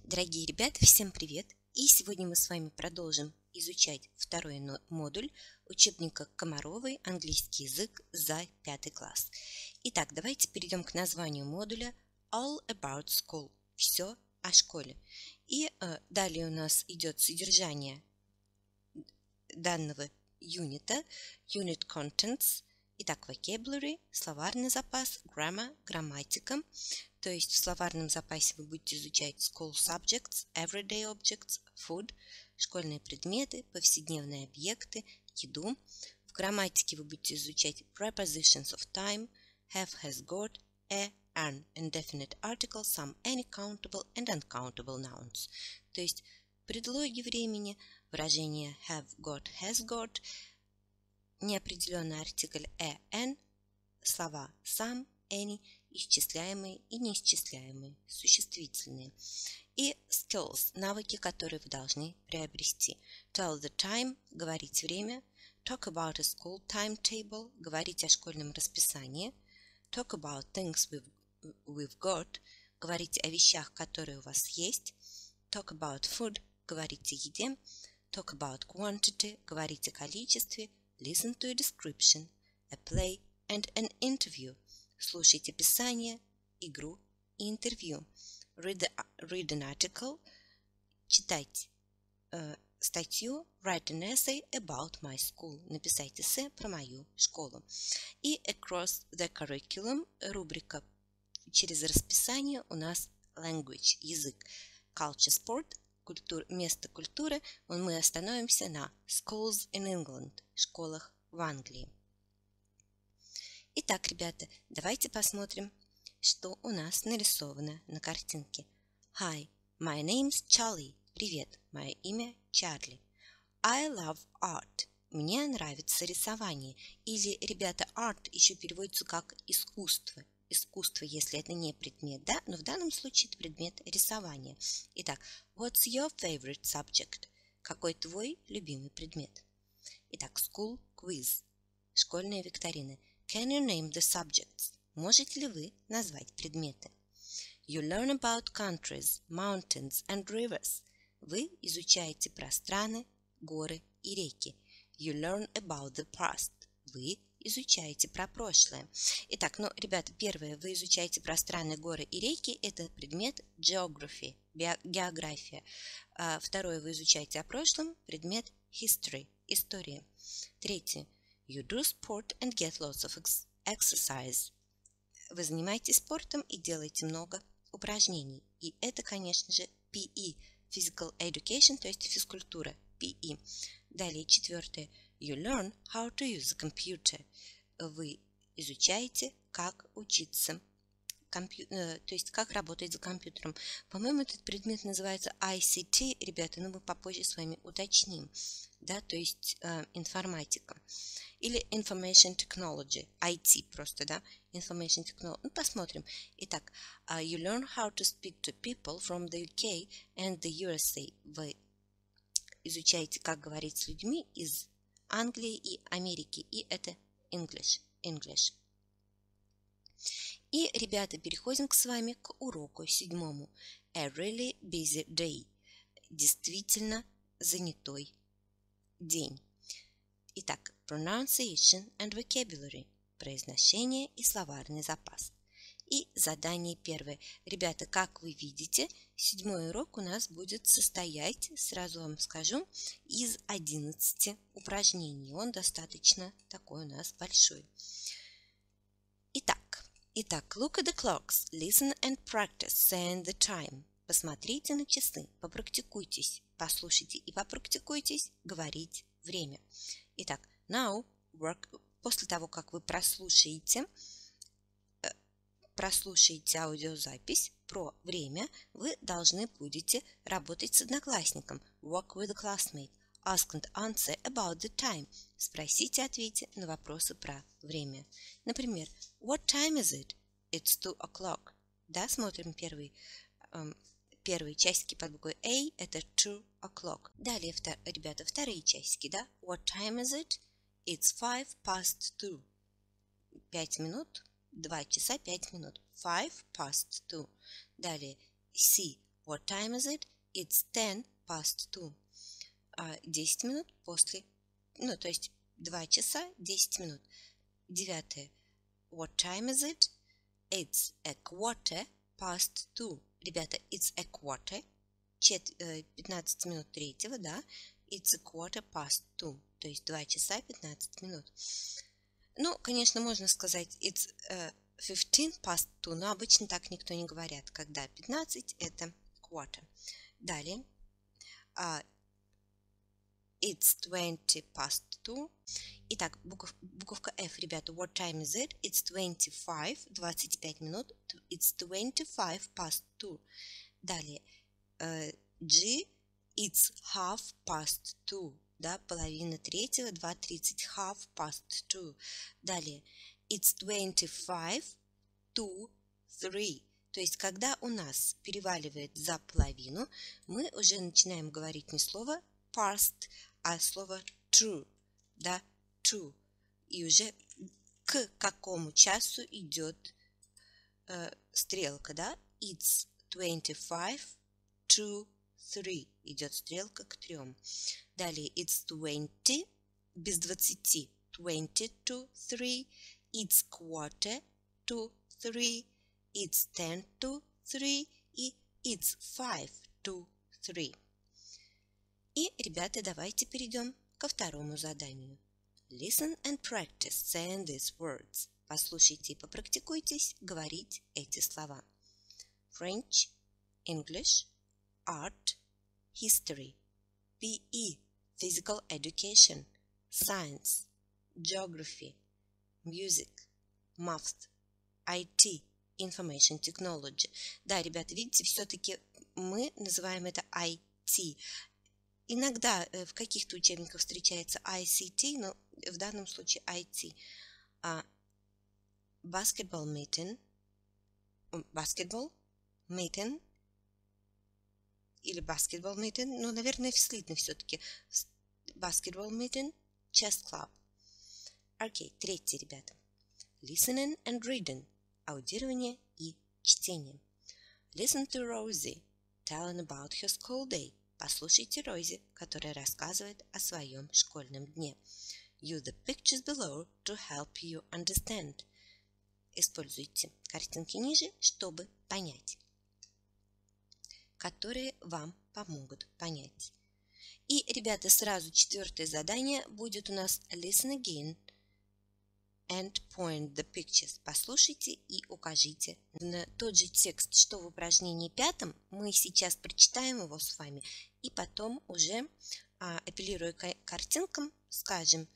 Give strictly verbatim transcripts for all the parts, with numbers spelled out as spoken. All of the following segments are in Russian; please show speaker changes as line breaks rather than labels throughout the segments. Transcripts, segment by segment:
Дорогие ребята, всем привет! И сегодня мы с вами продолжим изучать второй модуль учебника Комаровой «Английский язык» за пятый класс. Итак, давайте перейдем к названию модуля All About School – «Все о школе». И э, далее у нас идет содержание данного юнита, Unit Contents. Итак, vocabulary, словарный запас, grammar, грамматика. То есть в словарном запасе вы будете изучать school subjects, everyday objects, food, школьные предметы, повседневные объекты, еду. В грамматике вы будете изучать prepositions of time, have, has, got, a, an, indefinite article, some, any, countable and uncountable nouns. То есть предлоги времени, выражения have, got, has, got, неопределенный артикль a, an, слова some, any, исчисляемые и неисчисляемые, существительные. И skills, навыки, которые вы должны приобрести. Tell the time, говорить время. Talk about a school timetable, говорить о школьном расписании. Talk about things we've, we've got, говорить о вещах, которые у вас есть. Talk about food, говорить о еде. Talk about quantity, говорить о количестве. Listen to a description, a play and an interview. Слушать описание, игру и интервью. Read, the, read an article, читать э, статью. Write an essay about my school, написать эссе про мою школу. И across the curriculum, рубрика через расписание у нас language, язык. Culture, sport, культур, место культуры. Мы остановимся на schools in England, школах в Англии. Итак, ребята, давайте посмотрим, что у нас нарисовано на картинке. Hi, my name's Charlie. Привет, мое имя Чарли. I love art. Мне нравится рисование. Или, ребята, art еще переводится как искусство. Искусство, если это не предмет, да? Но в данном случае это предмет рисования. Итак, what's your favorite subject? Какой твой любимый предмет? Итак, school quiz. Школьная викторина. Can you name the subjects? Можете ли вы назвать предметы? You learn about countries, mountains and rivers. Вы изучаете про страны, горы и реки. You learn about the past. Вы изучаете про прошлое. Итак, ну, ребята, первое, вы изучаете про страны, горы и реки, это предмет geography, география. А второе, вы изучаете о прошлом, предмет history, история. Третье, you do sport and get lots of exercise. Вы занимаетесь спортом и делаете много упражнений. И это, конечно же, пи и, physical education, то есть физкультура, пи и. Далее, четвертое, you learn how to use a computer. Вы изучаете, как учиться, компью... э, то есть как работать за компьютером. По-моему, этот предмет называется ай си ти, ребята, но мы попозже с вами уточним, да, то есть э, информатика. Или Information Technology, ай ти просто, да, Information Technology. Ну, посмотрим. Итак, uh, you learn how to speak to people from the ю кей and the ю эс эй. Вы изучаете, как говорить с людьми из Англии и Америки, и это English, English. И, ребята, переходим с вами к уроку седьмому. A really busy day. Действительно занятой день. Итак, pronunciation and vocabulary. Произношение и словарный запас. И задание первое. Ребята, как вы видите, седьмой урок у нас будет состоять, сразу вам скажу, из одиннадцати упражнений. Он достаточно такой у нас большой. Итак, итак, look at the clocks, listen and practice, saying the time. Посмотрите на часы, попрактикуйтесь, послушайте и попрактикуйтесь говорить время. Итак, now work. После того, как вы прослушаете, прослушаете аудиозапись про время, вы должны будете работать с одноклассником. Work with a classmate. Ask and answer about the time. Спросите, ответьте на вопросы про время. Например, what time is it? It's two o'clock. Да, смотрим первый, эм, первые часики под буквой A, это two o'clock. Далее, втор, ребята, вторые часики, да? What time is it? It's five past two. Пять минут. Два часа пять минут. Five past two. Далее C. What time is it? It's ten past two. десять минут после, ну, то есть два часа десять минут. Девятое. What time is it? It's a quarter past two. Ребята, it's a quarter. Чет, э, пятнадцать минут третьего, да? It's a quarter past two. То есть два часа пятнадцать минут. Ну, конечно, можно сказать it's uh, fifteen past two, но обычно так никто не говорит, когда пятнадцать это quarter. Далее. Uh, it's twenty past two. Итак, букв, буковка F, ребята. What time is it? It's twenty-five, двадцать пять минут. It's twenty-five past two. Далее. Uh, G, it's half past two. Да, половина третьего, два тридцать, half past two. Далее, it's twenty-five to three. То есть, когда у нас переваливает за половину, мы уже начинаем говорить не слово past, а слово true. Да, true. И уже к какому часу идет э, стрелка, да? It's twenty-five to three. Идет стрелка к трем. Далее, it's twenty, без двадцати, twenty to three, it's quarter to three, it's ten to three и it's five to three. И, ребята, давайте перейдем ко второму заданию. Listen and practice saying these words. Послушайте и попрактикуйтесь говорить эти слова. French, English, Art, History, пи и, Physical Education, Science, Geography, Music, Math, ай ти, Information Technology. Да, ребята, видите, все-таки мы называем это ай ти. Иногда в каких-то учебниках встречается ай си ти, но в данном случае ай ти. А, basketball meeting, basketball meeting, или basketball meeting, ну, наверное, слитно все-таки. Basketball meeting, chess club. Окей, okay, третье, ребята. Listening and reading. Аудирование и чтение. Listen to Rosie telling about her school day. Послушайте Рози, которая рассказывает о своем школьном дне. Use the pictures below to help you understand. Используйте картинки ниже, чтобы понять, которые вам помогут понять. И, ребята, сразу четвертое задание будет у нас listen again and point the pictures. Послушайте и укажите на тот же текст, что в упражнении пятом. Мы сейчас прочитаем его с вами и потом уже, а, апеллируя к картинкам, скажем,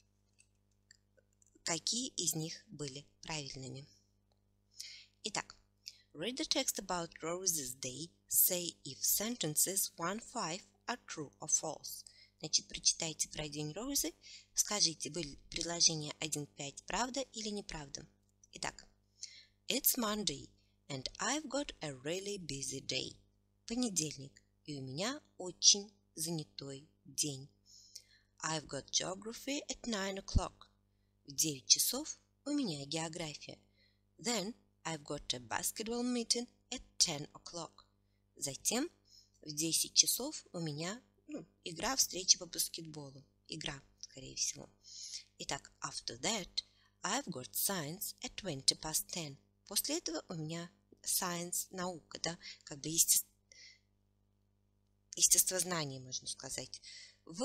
какие из них были правильными. Итак, read the text about Rosie's day. Say if sentences one five are true or false. Значит, прочитайте про день Розы. Скажите, были предложения один пять правда или неправда? Итак, it's Monday and I've got a really busy day. Понедельник, и у меня очень занятой день. I've got geography at nine o'clock. В девять часов у меня география. Then I've got a basketball meeting at ten o'clock. Затем в десять часов у меня ну, игра, встреча по баскетболу. Игра, скорее всего. Итак, after that, I've got science at twenty past ten. После этого у меня science, наука, да, как бы есте... естествознание, можно сказать. В...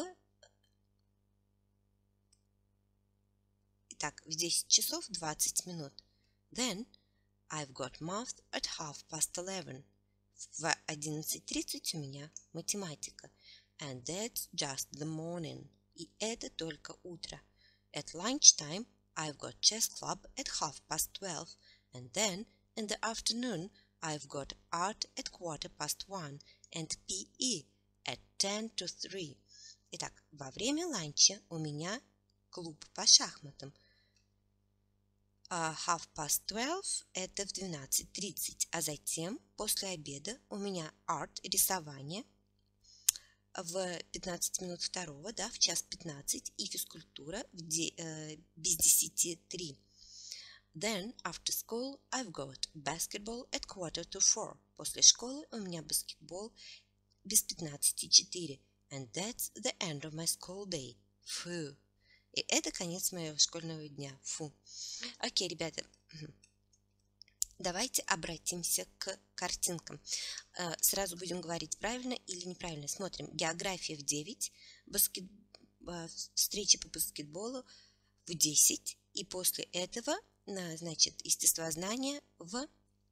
Итак, в десять часов двадцать минут. Then, I've got math at half past eleven. В одиннадцать тридцать у меня математика. And that's just the morning. И это только утро. At lunchtime, I've got chess club at half past twelve. And then, in the afternoon, I've got art at quarter past one. And пи и at ten to three. Итак, во время ланча у меня клуб по шахматам. Uh, half past twelve – это в двенадцать тридцать, а затем, после обеда, у меня арт, рисование, в пятнадцать минут второго, да, в час пятнадцать, и физкультура в де, э, без десяти три. Then, after school, I've got basketball at quarter to four. После школы у меня баскетбол без пятнадцати четыре. And that's the end of my school day. Фу. И это конец моего школьного дня. Фу. Окей, ребята. Давайте обратимся к картинкам. Сразу будем говорить правильно или неправильно. Смотрим. География в девять. Баскет... Встреча по баскетболу в десять. И после этого, значит, естествознание в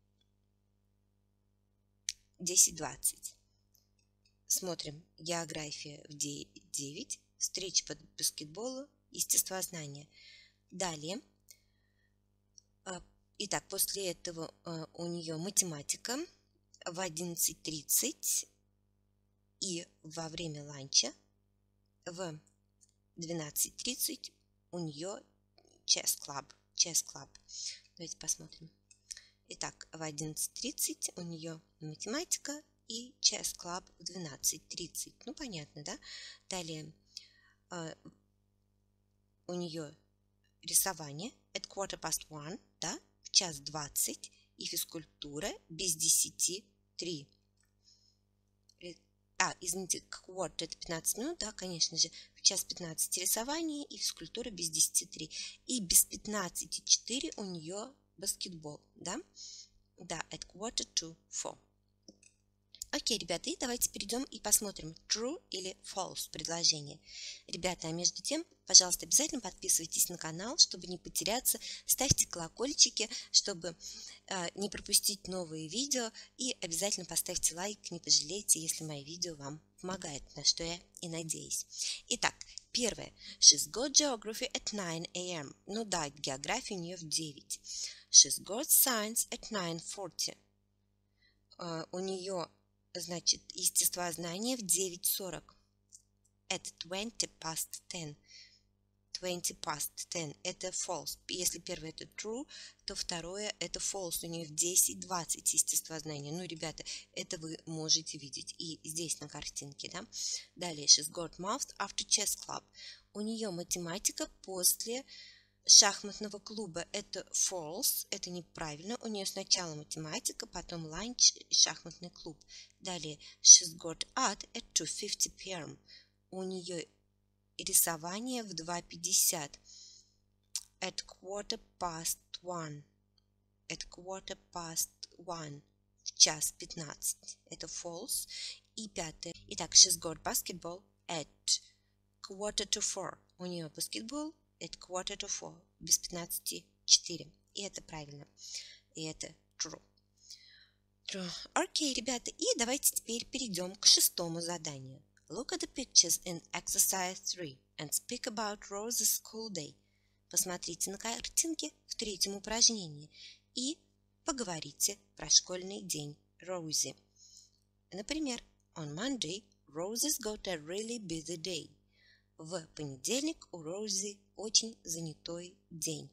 десять двадцать. Смотрим. География в девять. Встреча по баскетболу, естествознание. Далее. Итак, после этого у нее математика в одиннадцать тридцать и во время ланча в двенадцать тридцать у нее chess club. Chess club. Давайте посмотрим. Итак, в одиннадцать тридцать у нее математика и chess club в двенадцать тридцать. Ну, понятно, да? Далее у нее рисование at quarter past one, да? В час двадцать и физкультура без десяти три. А, извините, quarter это пятнадцать минут, да, конечно же. В час пятнадцать рисование и физкультура без десяти три. И без пятнадцати четыре у нее баскетбол, да? Да, at quarter to four. Окей, ребята, и давайте перейдем и посмотрим true или false предложение. Ребята, а между тем, пожалуйста, обязательно подписывайтесь на канал, чтобы не потеряться, ставьте колокольчики, чтобы э, не пропустить новые видео, и обязательно поставьте лайк, не пожалейте, если мои видео вам помогают, на что я и надеюсь. Итак, первое. She's got geography at nine a m Ну да, география у нее в девять. She's got science at nine forty. Uh, у нее, значит, естествознание в девять сорок. At twenty past ten. twenty past ten. Это false. Если первое это true, то второе это false. У нее в десять двадцать естествознание. Ну, ребята, это вы можете видеть и здесь на картинке, да? Далее. She's got math after chess club. У нее математика после шахматного клуба. Это false, это неправильно. У нее сначала математика, потом ланч и шахматный клуб. Далее, she's got art at two fifty p m У нее рисование в два пятьдесят. At quarter past one. At quarter past one. В час пятнадцать. Это false. И пятое. Итак, she's got basketball at quarter to four. У нее баскетбол at quarter to four, без пятнадцати четыре. И это правильно. И это true. True. Окей, ребята, и давайте теперь перейдем к шестому заданию. Look at the pictures in exercise three and speak about Rose's school day. Посмотрите на картинки в третьем упражнении и поговорите про школьный день Роузи. Например, on Monday, Rose's got a really busy day. В понедельник у Роузи очень занятой день.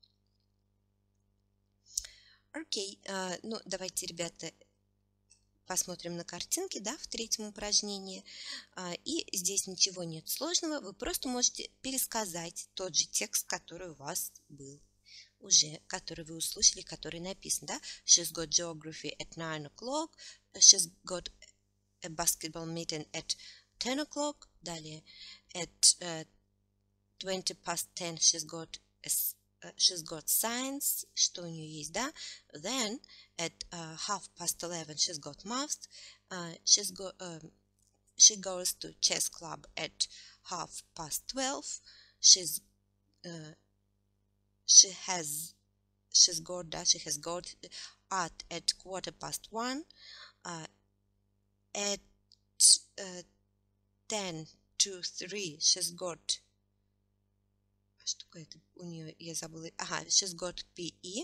Окей, uh, ну давайте, ребята, посмотрим на картинки, да, в третьем упражнении. Uh, и здесь ничего нет сложного, вы просто можете пересказать тот же текст, который у вас был уже, который вы услышали, который написан, да. She's got geography at nine o'clock, she's got a basketball meeting at ten o'clock, далее at uh, twenty past ten she's got a, uh, she's got science, что у нее есть, да. Then at uh, half past eleven she's got math. Uh, she's got uh, she goes to chess club at half past twelve. She's uh, she has she's got that she has got art at quarter past one. Uh, at uh, ten to three she's got, что это у нее, я забыла, ага, she's got пи и.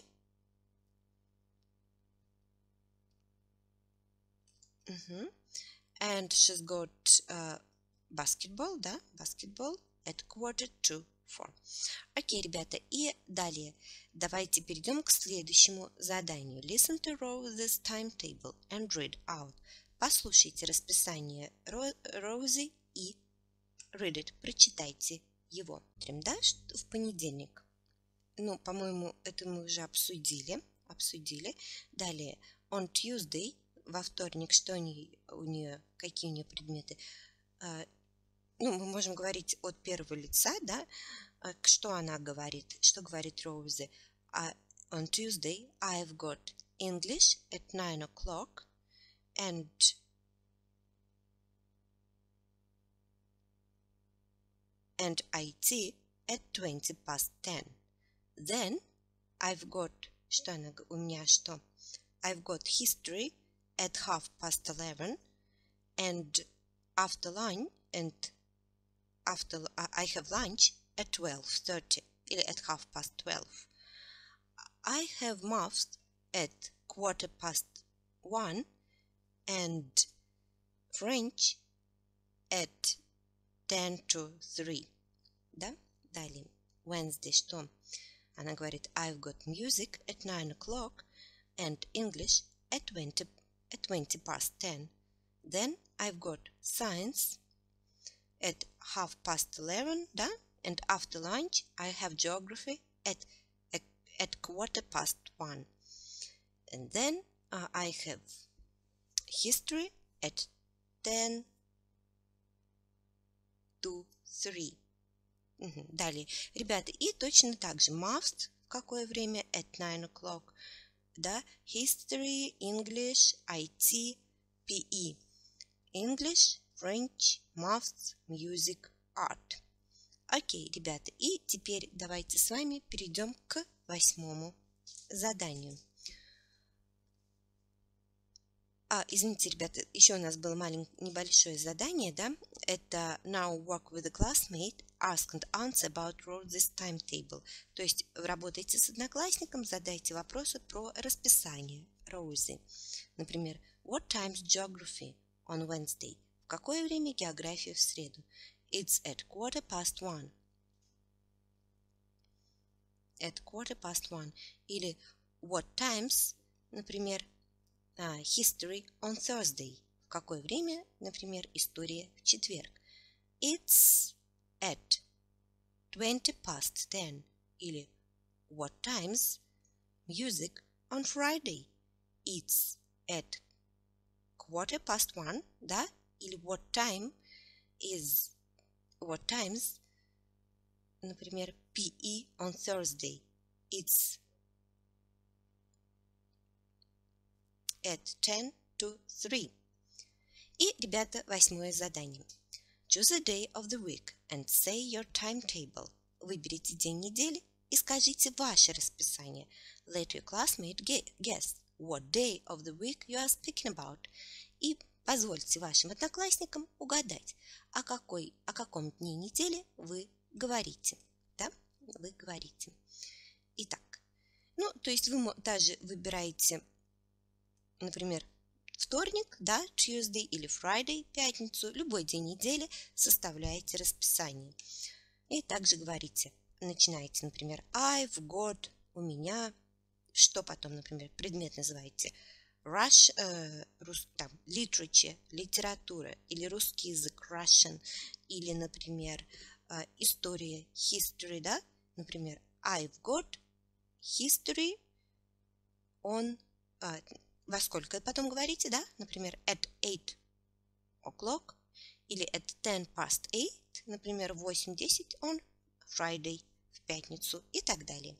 Uh-huh. And she's got uh, basketball, да, basketball at quarter to four. Окей, ребята, и далее давайте перейдем к следующему заданию. Listen to Rose's timetable and read out. Послушайте расписание Роузи и read it, прочитайте его. Да, в понедельник. Ну, по-моему, это мы уже обсудили. Обсудили. Далее, on Tuesday, во вторник, что у нее, у нее, какие у нее предметы? А, ну, мы можем говорить от первого лица, да? А, что она говорит? Что говорит Роузи? А, on Tuesday, I've got English at nine o'clock and and I T at twenty past ten. Then I've got, что она, у меня что? I've got history at half past eleven and after lunch and after I have lunch at twelve thirty или at half past twelve. I have maths at quarter past one and French at ten to three. Да? Далее. Wednesday что? Она говорит, I've got music at nine o'clock and English at twenty, at twenty past ten. Then I've got science at half past eleven, да? And after lunch I have geography at, at, at quarter past one. And then uh, I have history at ten to three. Угу. Далее, ребята, и точно так же maths, какое время? At nine o'clock, да? History, English, I T, P E. English, French, maths, music, art. Окей, ребята, и теперь давайте с вами перейдем к восьмому заданию. А, извините, ребята, еще у нас было маленькое небольшое задание, да? Это now work with a classmate, ask and answer about Rosie's timetable. То есть работайте с одноклассником, задайте вопросы про расписание Роузи. Например, what time's geography on Wednesday? В какое время география в среду? It's at quarter past one. At quarter past one. Или what times, например, Uh, history on Thursday. В какое время, например, история в четверг? It's at twenty past ten. Или what times music on Friday? It's at quarter past one, да? Или what time is what times, например, P E on Thursday? It's at ten to three. И, ребята, восьмое задание. Choose a day of the week and say your timetable. Выберите день недели и скажите ваше расписание. Let your classmate guess what day of the week you are speaking about. И позвольте вашим одноклассникам угадать, о, какой, о каком дне недели вы говорите. Да? Вы говорите. Итак, ну, то есть вы даже выбираете, например, вторник, да, Tuesday или Friday, пятницу, любой день недели составляете расписание. И также говорите, начинаете, например, I've got, у меня, что потом, например, предмет называете Rush, э, рус, там, literature, литература, или русский язык, Russian, или, например, э, история, history, да, например, I've got history on, э, во сколько потом говорите, да, например, at eight o'clock, или at ten past eight, например, восемь десять on Friday, в пятницу и так далее.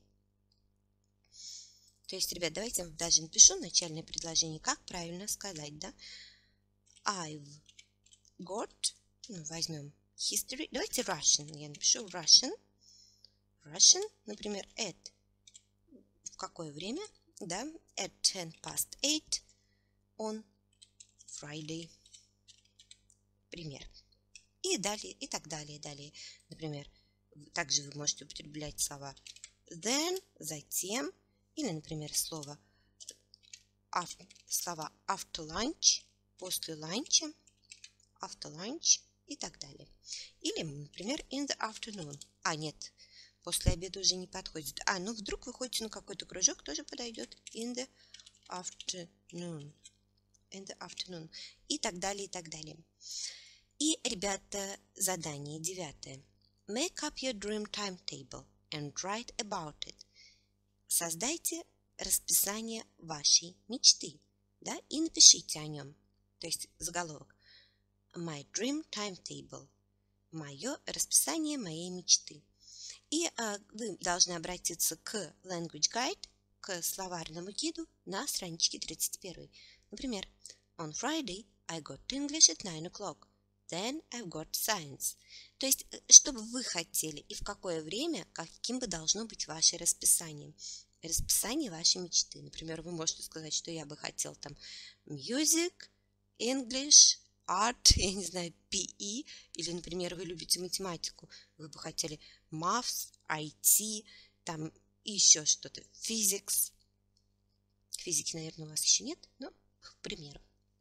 То есть, ребят, давайте я даже напишу начальное предложение, как правильно сказать, да. I've got, ну, возьмем history, давайте Russian, я напишу Russian, Russian, например, at, в какое время, да, at ten past eight on Friday, пример. И далее, и так далее, далее. Например, также вы можете употреблять слова then, затем, или, например, слово after, слова after lunch, после ланча, after lunch и так далее. Или, например, in the afternoon. А, нет, после обеда уже не подходит. А, ну вдруг вы ходите на какой-то кружок, тоже подойдет in the afternoon. In the afternoon. И так далее, и так далее. И, ребята, задание девятое. Make up your dream timetable and write about it. Создайте расписание вашей мечты. да, и напишите о нем. То есть заголовок. My dream timetable. Мое расписание моей мечты. И а, вы должны обратиться к Language Guide, к словарному гиду на страничке тридцать один. Например, On Friday I got English at nine o'clock. Then I've got science. То есть, что бы вы хотели и в какое время, каким бы должно быть ваше расписание. Расписание вашей мечты. Например, вы можете сказать, что я бы хотел там music, English, art, я не знаю, пи и, или, например, вы любите математику, вы бы хотели maths, ай ти, там еще что-то, physics. Физики, наверное, у вас еще нет, но, к примеру.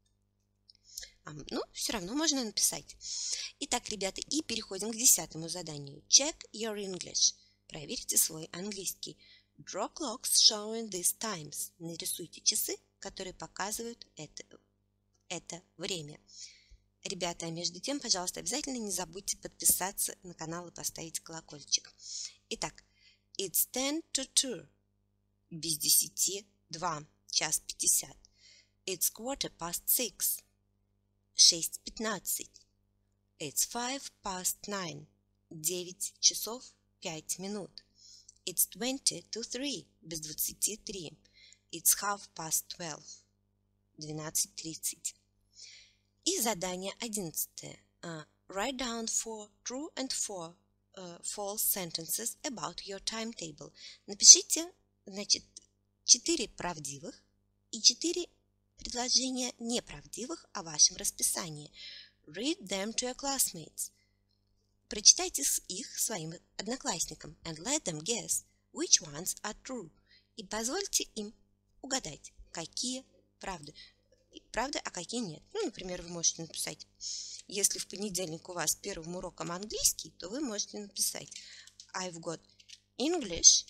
А, ну, все равно можно написать. Итак, ребята, и переходим к десятому заданию. Check your English. Проверьте свой английский. Draw clocks showing these times. Нарисуйте часы, которые показывают это, это время. Ребята, а между тем, пожалуйста, обязательно не забудьте подписаться на канал и поставить колокольчик. Итак, it's ten to two. Без десяти два. Час пятьдесят. It's quarter past six. Шесть пятнадцать. It's five past nine. Девять часов пять минут. It's twenty to three. Без двадцати три. It's half past twelve. Двенадцать тридцать. И задание одиннадцатое. Uh, write down four true and four uh, false sentences about your timetable. Напишите, значит, четыре правдивых и четыре предложения неправдивых о вашем расписании. Read them to your classmates. Прочитайте их своим одноклассникам and let them guess which ones are true. И позвольте им угадать, какие правды. Правда, а какие нет. Ну, например, вы можете написать, если в понедельник у вас первым уроком английский, то вы можете написать I've got English,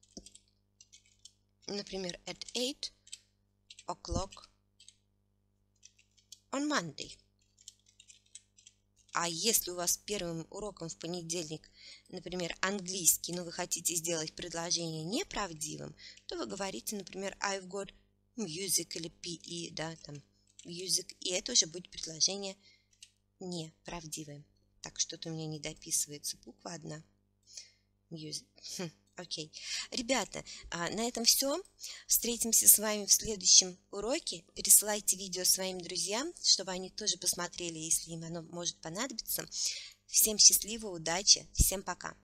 например, at eight o'clock on Monday. А если у вас первым уроком в понедельник, например, английский, но вы хотите сделать предложение неправдивым, то вы говорите, например, I've got music или пи и, да, там, music, и это уже будет предложение неправдивое. Так, что-то у меня не дописывается, буква одна. Music. Хм, окей. Ребята, а, на этом все. Встретимся с вами в следующем уроке. Пересылайте видео своим друзьям, чтобы они тоже посмотрели, если им оно может понадобиться. Всем счастливо, удачи, всем пока.